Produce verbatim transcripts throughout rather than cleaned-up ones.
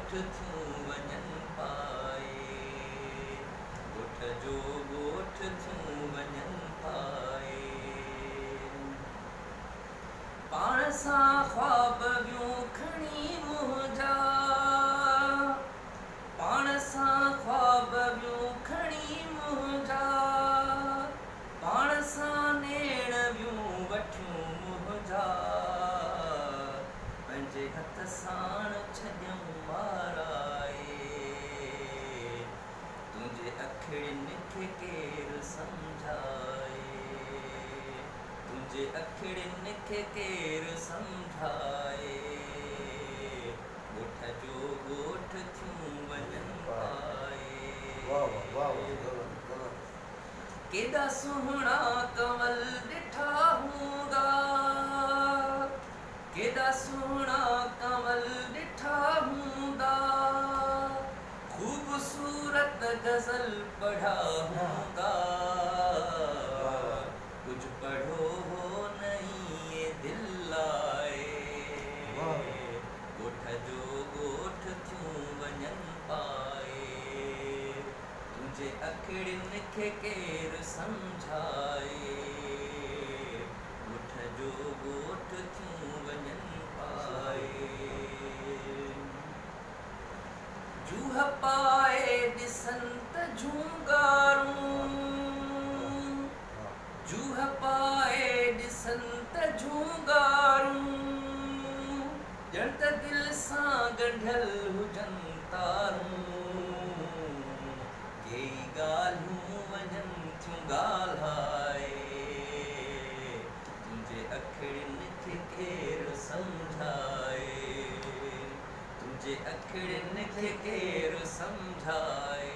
ॻोठ थियूं वञनि पाए, ॻोठ जो ॻोठ थियूं वञनि पाए। पाण सां ख्वाब ॿियूं खणी मुंहिंजा, पाण सां ख्वाब ॿियूं खणी मुंहिंजा, पाण सां नेण ॿियूं वठियूं मुंहिंजा, पंहिंजे हथ साण छॾियऊं माराए। तुंहिंजे अखिड़ियुनि खे केरु सम्झाए, तुंहिंजे अखिड़ियुनि खे केरु सम्झाए। ॻोठ जो ॻोठ थियूं वञनि पाए। केॾा सुहिणा कंवल ॾिठा हूंदा, केॾा सुहिणा कंवल ॾिठा हूंदा, ख़ूबसूरत गज़ल पढ़ा हूंदा, कुझु पढ़ो हो नहीं दिल लाए। ॻोठ जो ॻोठ थियूं वञनि पाए, तुंहिंजे अखिड़ियुनि खे केरु सम्झाए। ॻोठ जो ॻोठ थियूं वञनि पाए। जूह पाए ॾिसनि त झूंगारूं, जूह पाए ॾिसनि त झूंगारूं, ॼण त दिलि सां ॻंढियल हुजनि तारूं। केई ॻाल्हियूं वञनि थियूं ॻाल्हाए, तुंहिंजे अखिड़ियुनि खे केरु सम्झाए, तुंहिंजे अखिड़ियुनि खे केरु सम्झाए।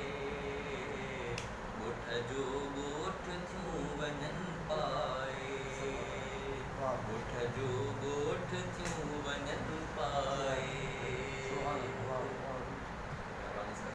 ॻोठ जो ॻोठ थियूं वञनि पाए, ॻोठ जो ॻोठ थियूं वञनि पाए।